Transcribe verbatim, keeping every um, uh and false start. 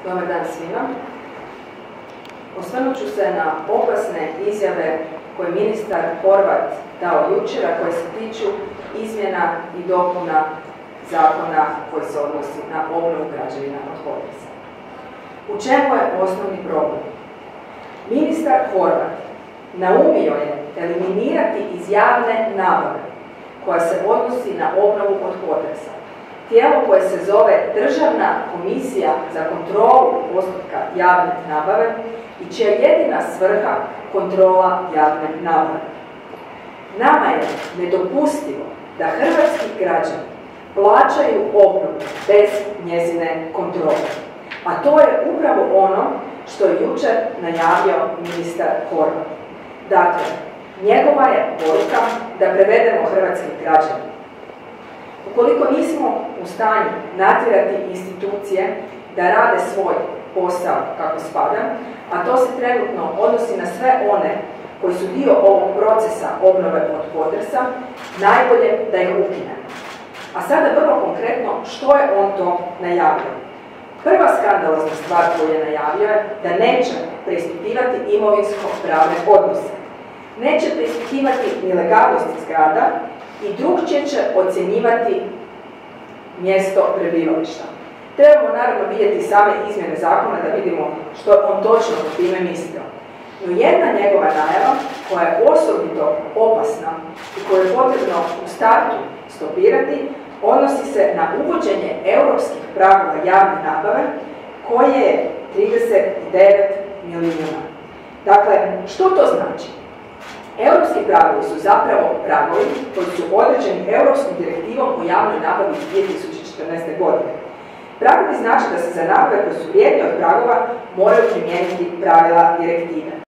Dobar dan svima. Osvrnut ću se na opasne izjave koje je ministar Horvat dao jučer, a koje se tiču izmjena i dopuna zakona koji se odnosi na obnovu građevina od potresa. U čemu je osnovni problem? Ministar Horvat naumio je eliminirati iz javne nabave koja se odnosi na obnovu od potresa tijelo koje se zove Državna komisija za kontrolu postupka javne nabave i čija je jedina svrha kontrola javne nabave. Nama je nedopustivo da hrvatski građani plaćaju obnovu bez njezine kontrole. A to je upravo ono što je jučer najavio ministar Horvat. Dakle, njegova je poruka da prevedemo hrvatske građane. Ukoliko nismo u stanju natjerati institucije da rade svoj posao kako spada, a to se trenutno odnosi na sve one koji su dio ovog procesa obnove od potresa, najbolje da ih ukinemo. A sada vrlo konkretno što je on to najavio. Prva skandalozna stvar koju je najavio je da neće preispitivati imovinsko-pravne odnose. Neće preispitivati ni legalnost zgrada i drukčije će ocjenjivati mjesto prebivališta. Trebamo naravno vidjeti same izmjene zakona da vidimo što on točno po time mislio. No jedna njegova najava, koja je osobito opasna i koju je potrebno u startu stopirati, odnosi se na uvođenje europskih pravila javne nabave koje je trideset devet milijuna. Dakle, što to znači? Europski pragovi su zapravo pragovi koji su određeni Europskom direktivom o javnoj nabavi iz dvije tisuće četrnaeste. godine. Pragovi znači da se za nabave koje su vrijednije od pragova moraju primijeniti pravila direktive.